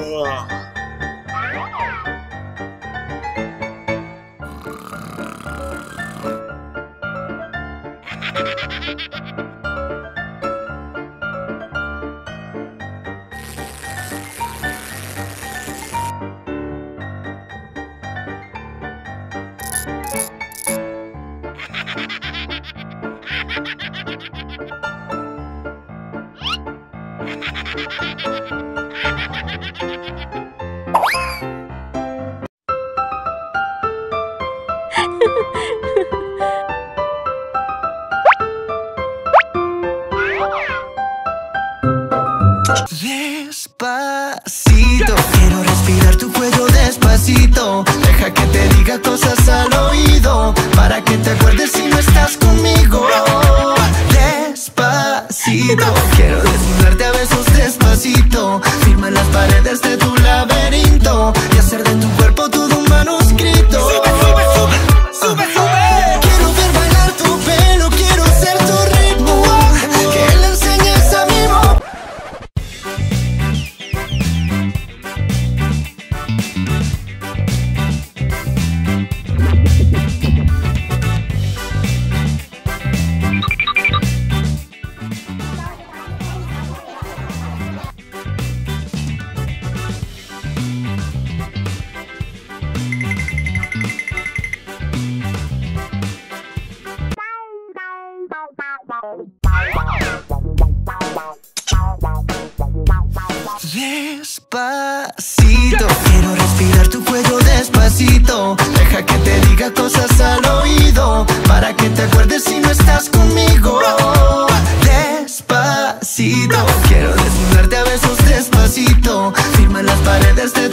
Despacito, quiero respirar tu cuello despacito. Deja que te diga cosas al oído, para que te acuerdes si no estás conmigo. Despacito, quiero desnudarte a besos despacito. Firma en las paredes de tu laberinto y hacer de tu cuerpo todo un manuscrito. Sube, sube, sube, sube, sube. Quiero ver bailar tu pelo, quiero ser tu ritmo, que le enseñes a mi voz. Despacito, quiero respirar tu cuello despacito. Deja que te diga cosas al oído, para que te acuerdes si no estás conmigo. Despacito, quiero desnudarte a besos despacito. Firma en las paredes de